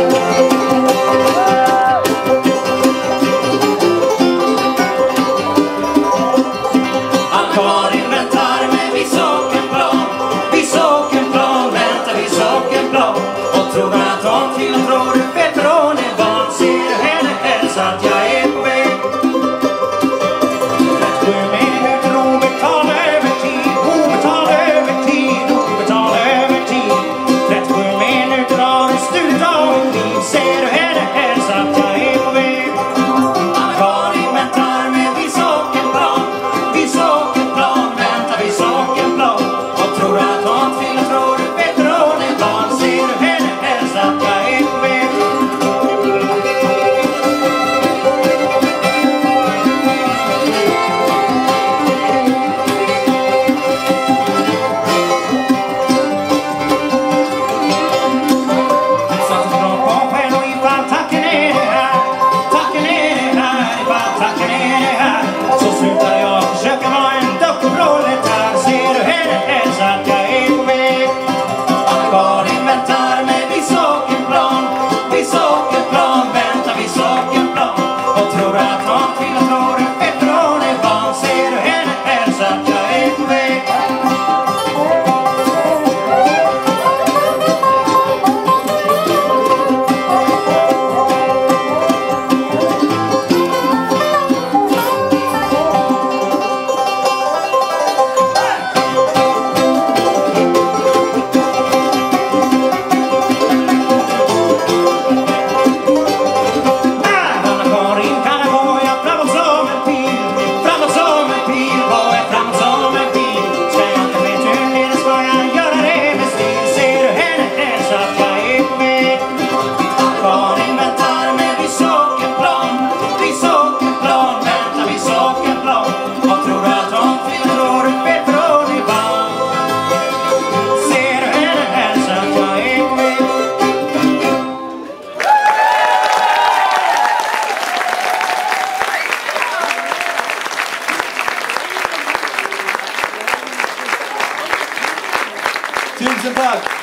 Ann-Karin väntar med vid Sockenplan. Vid Sockenplan väntar vid Sockenplan. Och tror att hon till och tror du vet hon är van. Ser du henne hälsa att jag är på väg. 37 minuter obetald övertid. Obetald övertid, obetald övertid. 37 minuter har du stulit av mitt liv. Ser du henne hälsa att jag är på väg. Ann-Karin väntar med vid Sockenplan. Vid Sockenplan väntar vid Sockenplan. Och tror att hon till och tror du vet hon är van. Ser du henne hälsa att jag är på väg. Så slutar jag försöka vara en dockproletär. Ser du henne hälsa att jag är på väg. Ann-Karin väntar med vid Sockenplan. Vid Sockenplan väntar vid Sockenplan. Och tror att hon till och tror du vet hon är van. Ser du henne hälsa att jag är på väg. Tusen tack!